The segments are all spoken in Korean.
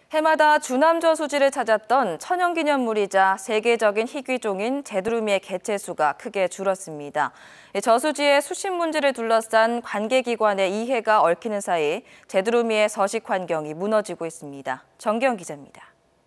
해마다 주남저수지를 찾았던 천연기념물이자 세계적인 희귀종인 제두루미의 개체수가 크게 줄었습니다. 저수지의 수심 문제를 둘러싼 관계기관의 이해가 얽히는 사이 제두루미의 서식 환경이 무너지고 있습니다. 정기영 기자입니다.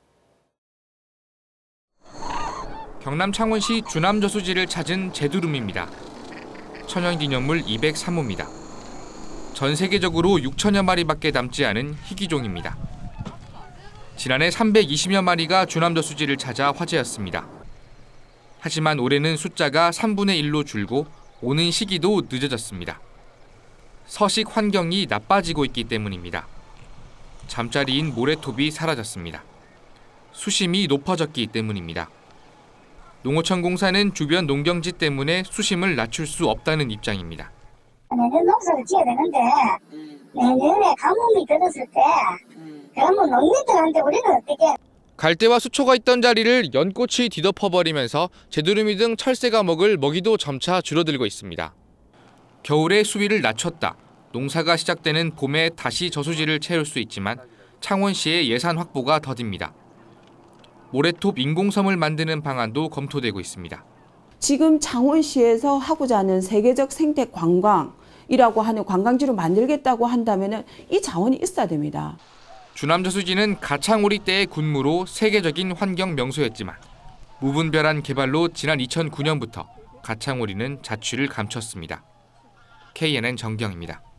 경남 창원시 주남저수지를 찾은 제두루미입니다. 천연기념물 203호입니다. 전 세계적으로 6천여 마리밖에 남지 않은 희귀종입니다. 지난해 320여 마리가 주남저수지를 찾아 화제였습니다. 하지만 올해는 숫자가 3분의 1로 줄고 오는 시기도 늦어졌습니다. 서식 환경이 나빠지고 있기 때문입니다. 잠자리인 모래톱이 사라졌습니다. 수심이 높아졌기 때문입니다. 농어촌 공사는 주변 농경지 때문에 수심을 낮출 수 없다는 입장입니다. 내년 농사를 지어야 되는데 내년에 가뭄이 들었을 때 그러면 농민들한테 우리는 어떻게? 갈대와 수초가 있던 자리를 연꽃이 뒤덮어버리면서 제두루미 등 철새가 먹을 먹이도 점차 줄어들고 있습니다. 겨울에 수위를 낮췄다. 농사가 시작되는 봄에 다시 저수지를 채울 수 있지만 창원시의 예산 확보가 더딥니다. 모래톱 인공섬을 만드는 방안도 검토되고 있습니다. 지금 창원시에서 하고자 하는 세계적 생태 관광이라고 하는 관광지로 만들겠다고 한다면 이 자원이 있어야 됩니다. 주남저수지는 가창오리 때의 군무로 세계적인 환경 명소였지만 무분별한 개발로 지난 2009년부터 가창오리는 자취를 감췄습니다. KNN 정경입니다.